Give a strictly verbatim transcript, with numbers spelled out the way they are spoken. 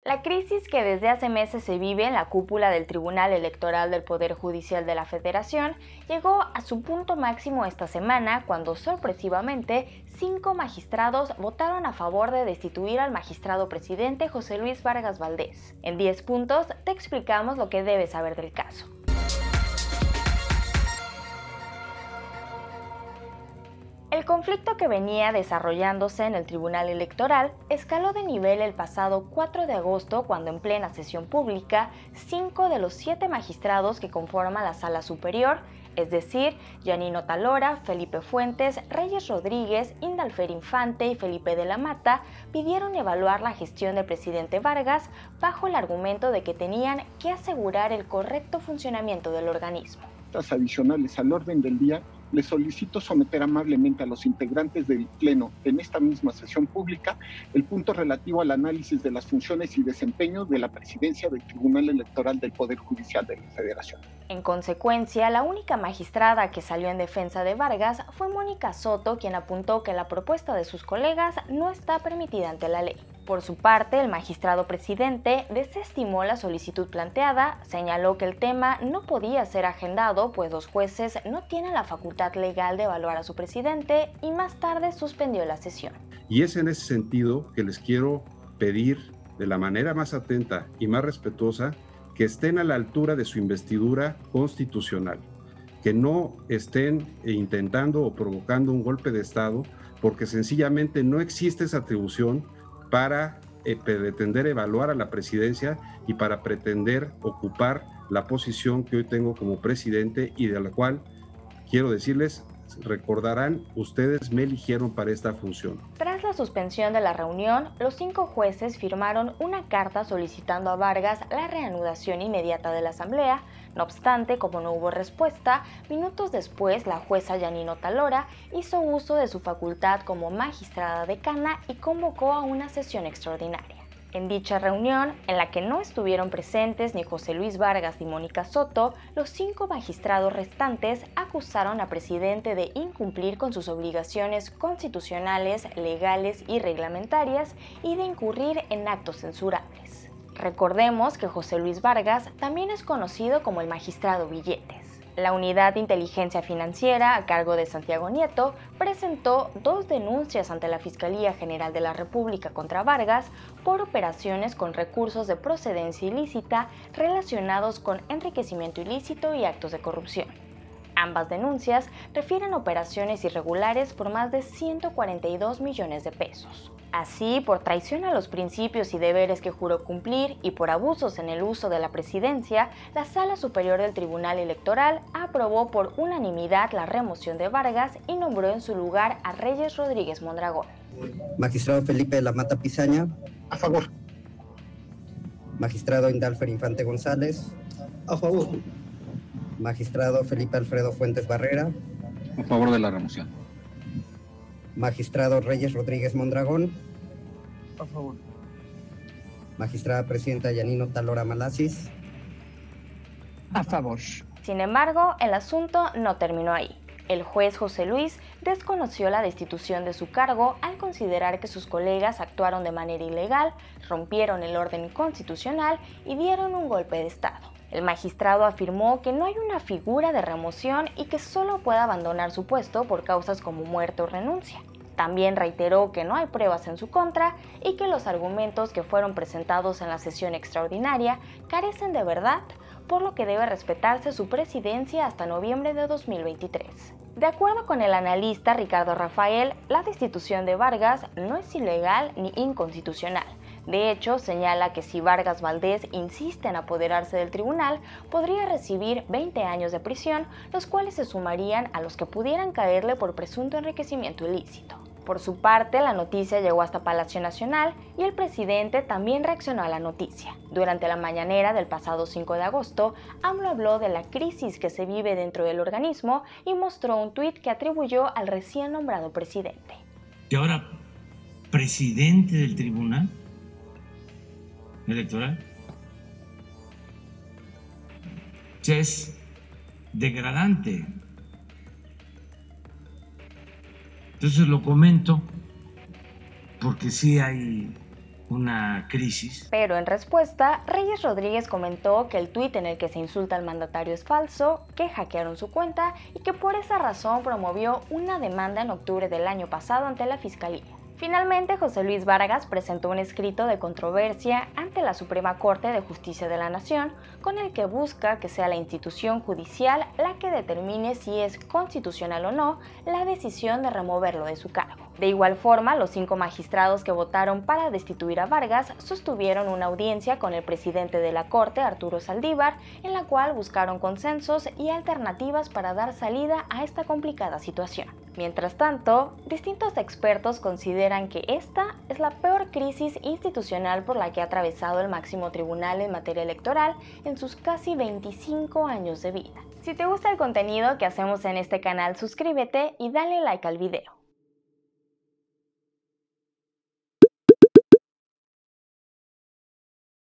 La crisis que desde hace meses se vive en la cúpula del Tribunal Electoral del Poder Judicial de la Federación llegó a su punto máximo esta semana cuando sorpresivamente cinco magistrados votaron a favor de destituir al magistrado presidente José Luis Vargas Valdez. En diez puntos te explicamos lo que debes saber del caso. El conflicto que venía desarrollándose en el Tribunal Electoral escaló de nivel el pasado cuatro de agosto cuando en plena sesión pública, cinco de los siete magistrados que conforman la Sala Superior, es decir, Yanino Talora, Felipe Fuentes, Reyes Rodríguez, Indalfer Infante y Felipe de la Mata, pidieron evaluar la gestión del presidente Vargas bajo el argumento de que tenían que asegurar el correcto funcionamiento del organismo. Adicionales al orden del día, les solicito someter amablemente a los integrantes del Pleno en esta misma sesión pública el punto relativo al análisis de las funciones y desempeño de la presidencia del Tribunal Electoral del Poder Judicial de la Federación. En consecuencia, la única magistrada que salió en defensa de Vargas fue Mónica Soto, quien apuntó que la propuesta de sus colegas no está permitida ante la ley. Por su parte, el magistrado presidente desestimó la solicitud planteada, señaló que el tema no podía ser agendado, pues los jueces no tienen la facultad legal de evaluar a su presidente y más tarde suspendió la sesión. Y es en ese sentido que les quiero pedir de la manera más atenta y más respetuosa que estén a la altura de su investidura constitucional, que no estén intentando o provocando un golpe de Estado, porque sencillamente no existe esa atribución para eh, pretender evaluar a la presidencia y para pretender ocupar la posición que hoy tengo como presidente y de la cual, quiero decirles, recordarán, ustedes me eligieron para esta función. Tras la suspensión de la reunión, los cinco jueces firmaron una carta solicitando a Vargas la reanudación inmediata de la asamblea. No obstante, como no hubo respuesta, minutos después la jueza Yanino Talora hizo uso de su facultad como magistrada decana y convocó a una sesión extraordinaria. En dicha reunión, en la que no estuvieron presentes ni José Luis Vargas ni Mónica Soto, los cinco magistrados restantes acusaron al presidente de incumplir con sus obligaciones constitucionales, legales y reglamentarias y de incurrir en actos censurables. Recordemos que José Luis Vargas también es conocido como el magistrado Billetes. La Unidad de Inteligencia Financiera, a cargo de Santiago Nieto, presentó dos denuncias ante la Fiscalía General de la República contra Vargas por operaciones con recursos de procedencia ilícita relacionados con enriquecimiento ilícito y actos de corrupción. Ambas denuncias refieren a operaciones irregulares por más de ciento cuarenta y dos millones de pesos. Así, por traición a los principios y deberes que juró cumplir y por abusos en el uso de la presidencia, la Sala Superior del Tribunal Electoral aprobó por unanimidad la remoción de Vargas y nombró en su lugar a Reyes Rodríguez Mondragón. Magistrado Felipe de la Mata Pizaña. A favor. Magistrado Indalfer Infante González. A favor. Magistrado Felipe Alfredo Fuentes Barrera. A favor de la remoción. Magistrado Reyes Rodríguez Mondragón. A favor. Magistrada Presidenta Yanino Talora Malasis. A favor. Sin embargo, el asunto no terminó ahí. El juez José Luis desconoció la destitución de su cargo al considerar que sus colegas actuaron de manera ilegal, rompieron el orden constitucional y dieron un golpe de Estado. El magistrado afirmó que no hay una figura de remoción y que solo puede abandonar su puesto por causas como muerte o renuncia. También reiteró que no hay pruebas en su contra y que los argumentos que fueron presentados en la sesión extraordinaria carecen de verdad, por lo que debe respetarse su presidencia hasta noviembre de dos mil veintitrés. De acuerdo con el analista Ricardo Rafael, la destitución de Vargas no es ilegal ni inconstitucional. De hecho, señala que si Vargas Valdez insiste en apoderarse del tribunal, podría recibir veinte años de prisión, los cuales se sumarían a los que pudieran caerle por presunto enriquecimiento ilícito. Por su parte, la noticia llegó hasta Palacio Nacional y el presidente también reaccionó a la noticia. Durante la mañanera del pasado cinco de agosto, AMLO habló de la crisis que se vive dentro del organismo y mostró un tuit que atribuyó al recién nombrado presidente. Y ahora, presidente del Tribunal Electoral, es degradante. Entonces lo comento porque sí hay una crisis. Pero en respuesta, Reyes Rodríguez comentó que el tuit en el que se insulta al mandatario es falso, que hackearon su cuenta y que por esa razón promovió una demanda en octubre del año pasado ante la Fiscalía. Finalmente, José Luis Vargas presentó un escrito de controversia ante la Suprema Corte de Justicia de la Nación, con el que busca que sea la institución judicial la que determine si es constitucional o no la decisión de removerlo de su cargo. De igual forma, los cinco magistrados que votaron para destituir a Vargas sostuvieron una audiencia con el presidente de la Corte, Arturo Saldívar, en la cual buscaron consensos y alternativas para dar salida a esta complicada situación. Mientras tanto, distintos expertos consideran que esta es la peor crisis institucional por la que ha atravesado el máximo tribunal en materia electoral en sus casi veinticinco años de vida. Si te gusta el contenido que hacemos en este canal, suscríbete y dale like al video.